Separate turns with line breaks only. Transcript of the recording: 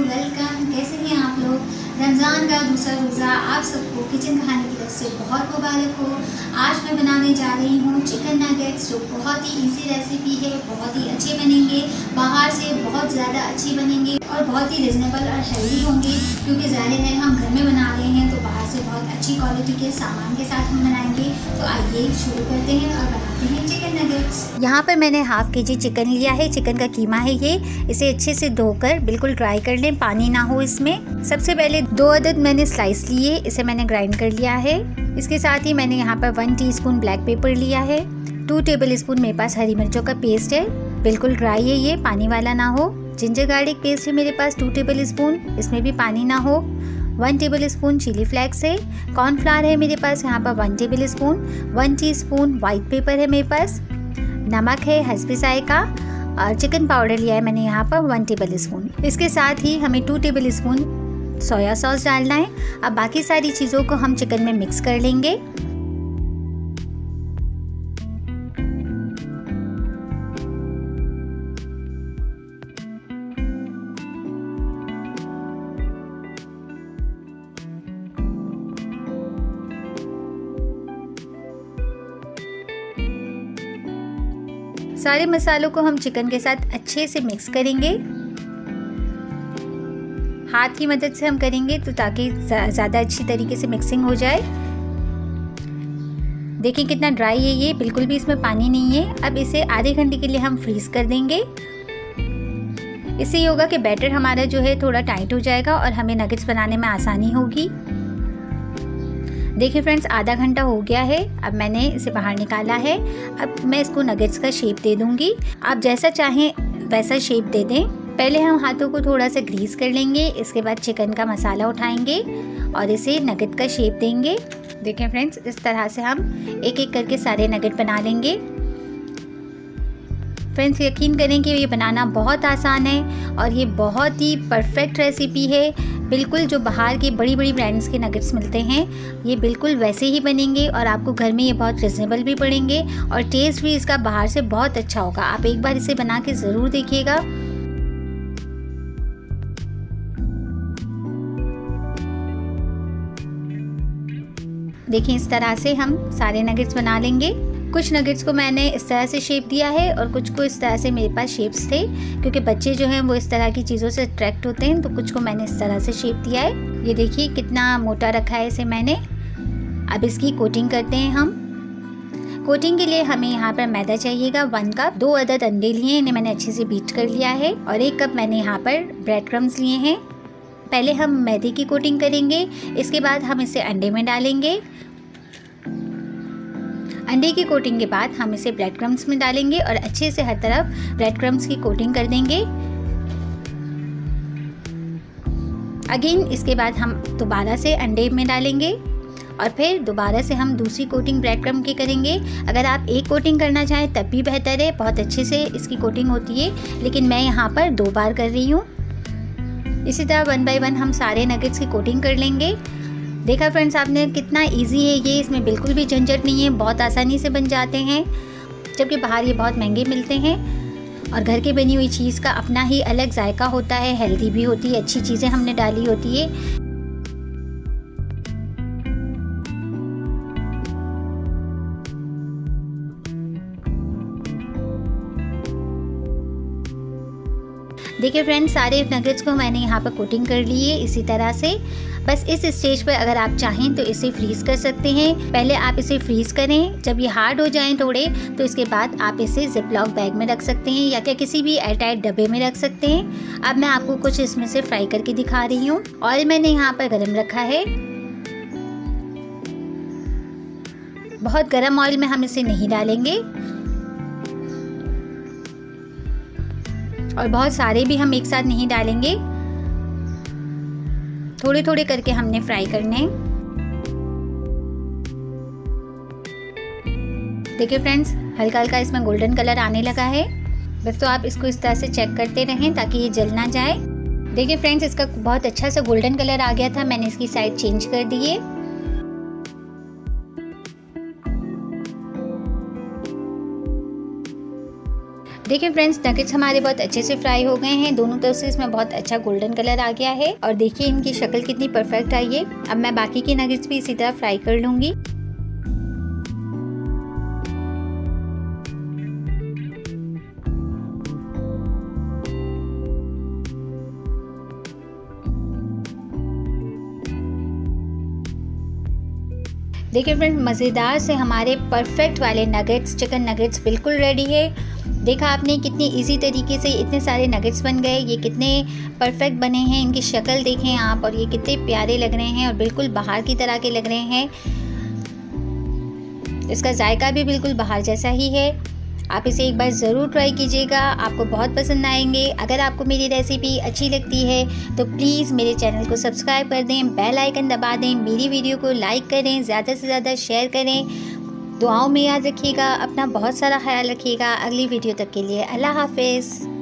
Welcome. कैसे हैं आप लोग? रमज़ान का दूसरा रोज़ा आप सबको किचन खाने की तरफ से बहुत मुबारक हो। आज मैं बनाने जा रही हूँ चिकन नगेट्स, जो बहुत ही इजी रेसिपी है, बहुत ही अच्छे बनेंगे, बाहर से बहुत ज़्यादा अच्छे बनेंगे और बहुत ही रिजनेबल और हेल्दी होंगे, क्योंकि ज़ाहिर है हम घर में बना रहे हैं तो बाहर से बहुत अच्छी क्वालिटी के सामान के साथ हम बनाएंगे। तो आइए शुरू करते हैं और बनाते हैं चिकन नगेट्स। यहाँ पर मैंने हाफ केजी चिकन लिया है। चिकन का कीमा है ये। इसे अच्छे से धोकर बिल्कुल ड्राई कर लें, पानी ना हो इसमें। सबसे पहले 2 अदद मैंने स्लाइस लिए, इसे मैंने ग्राइंड कर लिया है। इसके साथ ही मैंने यहाँ पर 1 टीस्पून ब्लैक पेपर लिया है। 2 टेबल स्पून मेरे पास हरी मिर्चों का पेस्ट है, बिल्कुल ड्राई है ये, पानी वाला ना हो। जिंजर गार्लिक पेस्ट है मेरे पास 2 टेबल स्पून, इसमें भी पानी ना हो। 1 टेबल स्पून चिली फ्लेक्स है। कॉर्नफ्लावर है मेरे पास यहाँ पर 1 tablespoon. 1 teaspoon white pepper है मेरे पास। नमक है हस्बे जायका और चिकन पाउडर लिया है मैंने यहाँ पर 1 टेबल स्पून। इसके साथ ही हमें 2 टेबल स्पून सोया सॉस डालना है। अब बाकी सारी चीज़ों को हम चिकन में मिक्स कर लेंगे। सारे मसालों को हम चिकन के साथ अच्छे से मिक्स करेंगे। हाथ की मदद से हम करेंगे तो ताकि ज़्यादा अच्छी तरीके से मिक्सिंग हो जाए। देखिए कितना ड्राई है ये, बिल्कुल भी इसमें पानी नहीं है। अब इसे आधे घंटे के लिए हम फ्रीज कर देंगे। इससे ये होगा कि बैटर हमारा जो है थोड़ा टाइट हो जाएगा और हमें नगेट्स बनाने में आसानी होगी। देखिए फ्रेंड्स, आधा घंटा हो गया है। अब मैंने इसे बाहर निकाला है। अब मैं इसको नगेट्स का शेप दे दूंगी। आप जैसा चाहें वैसा शेप दे दें। पहले हम हाथों को थोड़ा सा ग्रीस कर लेंगे, इसके बाद चिकन का मसाला उठाएंगे और इसे नगेट का शेप देंगे। देखें फ्रेंड्स, इस तरह से हम एक एक करके सारे नगेट बना लेंगे। फ्रेंड्स, यकीन करें कि ये बनाना बहुत आसान है और ये बहुत ही परफेक्ट रेसिपी है। बिल्कुल जो बाहर के बड़ी बड़ी ब्रांड्स के नगेट्स मिलते हैं, ये बिल्कुल वैसे ही बनेंगे और आपको घर में ये बहुत रिजनेबल भी पड़ेंगे और टेस्ट भी इसका बाहर से बहुत अच्छा होगा। आप एक बार इसे बना के ज़रूर देखिएगा। देखिए इस तरह से हम सारे नगेट्स बना लेंगे। कुछ नगेट्स को मैंने इस तरह से शेप दिया है और कुछ को इस तरह से मेरे पास शेप्स थे, क्योंकि बच्चे जो हैं वो इस तरह की चीज़ों से अट्रैक्ट होते हैं, तो कुछ को मैंने इस तरह से शेप दिया है। ये देखिए कितना मोटा रखा है इसे मैंने। अब इसकी कोटिंग करते हैं हम। कोटिंग के लिए हमें यहाँ पर मैदा चाहिएगा 1 कप। 2 अदद अंडे लिए हैं, इन्हें मैंने अच्छे से बीट कर लिया है और 1 कप मैंने यहाँ पर ब्रेड क्रम्स लिए हैं। पहले हम मैदे की कोटिंग करेंगे, इसके बाद हम इसे अंडे में डालेंगे। अंडे की कोटिंग के बाद हम इसे ब्रेड क्रम्स में डालेंगे और अच्छे से हर तरफ ब्रेड क्रम्स की कोटिंग कर देंगे। अगेन इसके बाद हम दोबारा से अंडे में डालेंगे और फिर दोबारा से हम दूसरी कोटिंग ब्रेड क्रम्ब की करेंगे। अगर आप एक कोटिंग करना चाहें तब भी बेहतर है, बहुत अच्छे से इसकी कोटिंग होती है, लेकिन मैं यहाँ पर 2 बार कर रही हूँ। इसी तरह 1 बाय 1 हम सारे नगेट्स की कोटिंग कर लेंगे। देखा फ्रेंड्स आपने कितना इजी है ये, इसमें बिल्कुल भी झंझट नहीं है, बहुत आसानी से बन जाते हैं, जबकि बाहर ये बहुत महंगे मिलते हैं। और घर की बनी हुई चीज़ का अपना ही अलग जायका होता है, हेल्दी भी होती है, अच्छी चीज़ें हमने डाली होती है। देखिए फ्रेंड्स, सारे नगेट्स को मैंने यहाँ पर कोटिंग कर ली है इसी तरह से। बस इस स्टेज पर अगर आप चाहें तो इसे फ्रीज़ कर सकते हैं। पहले आप इसे फ्रीज़ करें, जब ये हार्ड हो जाएं थोड़े तो इसके बाद आप इसे जिपलॉक बैग में रख सकते हैं या किसी भी एयरटाइट डब्बे में रख सकते हैं। अब मैं आपको कुछ इसमें से फ्राई करके दिखा रही हूँ। ऑयल मैंने यहाँ पर गरम रखा है। बहुत गर्म ऑयल में हम इसे नहीं डालेंगे और बहुत सारे भी हम एक साथ नहीं डालेंगे, थोड़े थोड़े करके हमने फ्राई करने हैं। देखिए फ्रेंड्स, हल्का हल्का इसमें गोल्डन कलर आने लगा है। बस तो आप इसको इस तरह से चेक करते रहें ताकि ये जल ना जाए। देखिए फ्रेंड्स, इसका बहुत अच्छा सा गोल्डन कलर आ गया था। मैंने इसकी साइड चेंज कर दी है। देखिए फ्रेंड्स, नगेट्स हमारे बहुत अच्छे से फ्राई हो गए हैं। दोनों तरफ से इसमें बहुत अच्छा गोल्डन कलर आ गया है और देखिए इनकी शक्ल कितनी परफेक्ट आई है। अब मैं बाकी के नगेट्स भी इसी तरह फ्राई कर लूँगी। देखिए फ्रेंड, मज़ेदार से हमारे परफेक्ट वाले नगेट्स, चिकन नगेट्स बिल्कुल रेडी है। देखा आपने कितनी इजी तरीके से इतने सारे नगेट्स बन गए। ये कितने परफेक्ट बने हैं, इनकी शक्ल देखें आप, और ये कितने प्यारे लग रहे हैं और बिल्कुल बाहर की तरह के लग रहे हैं। इसका जायका भी बिल्कुल बाहर जैसा ही है। आप इसे एक बार ज़रूर ट्राई कीजिएगा, आपको बहुत पसंद आएंगे। अगर आपको मेरी रेसिपी अच्छी लगती है तो प्लीज़ मेरे चैनल को सब्सक्राइब कर दें, बेल आइकन दबा दें, मेरी वीडियो को लाइक करें, ज़्यादा से ज़्यादा शेयर करें। दुआओं में याद रखिएगा, अपना बहुत सारा ख्याल रखिएगा। अगली वीडियो तक के लिए अल्लाह हाफ़िज़।